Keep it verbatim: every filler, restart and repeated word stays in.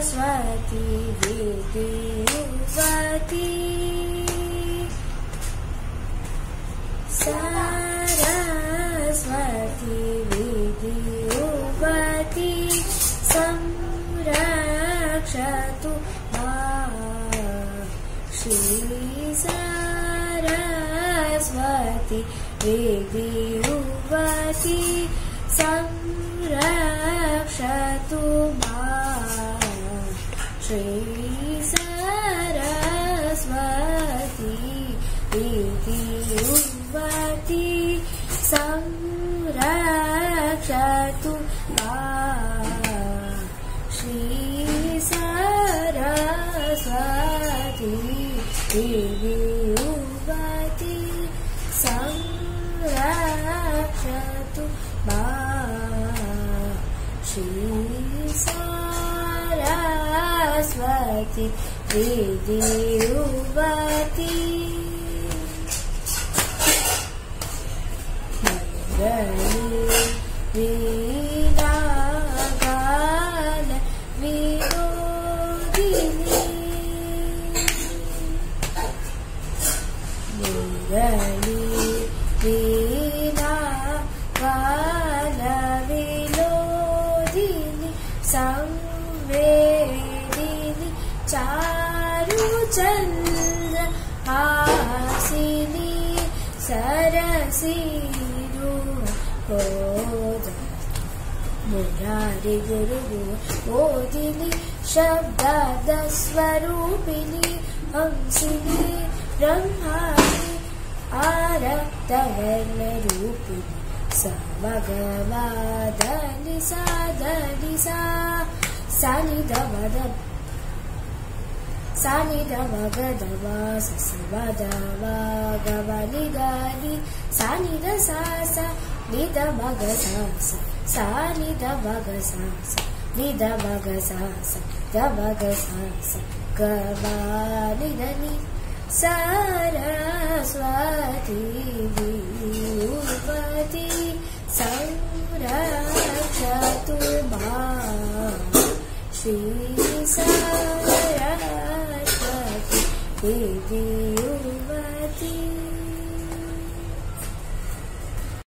सरस्वती विद्युवती सरस्वती विद्युवती संरक्षतु मां। श्री सरस्वती विद्युवती संरक्षतु मां। श्री सरस्वती विद्युवती संरक्षतु मां। श्री सरस्वती विद्युवती संरक्षतु मां। श्री सरस्वती विद्युवती वीणा गान विनोदिनी मुरली वीणा गान विनोदिनी संवेदिनी चारुचंद्र हासिनी सरसिरू मुरारी गुरु मोदिनी शब्द स्वरूपिणी हंसिनी ब्रह्माणी आरक्तवर्ण रूपिणी समगमादनि साधनि सा सानि धमद सानि धमगधमा ससवधमा गमनि दानि सानि द सा सा नि द मग सा सा सा नि द मग सा सा नि द मग सा सा द मग सा सा ग मा नि द नि। सरस्वती विद्युवती संरक्षतु मां। श्री सरस्वती विद्युवती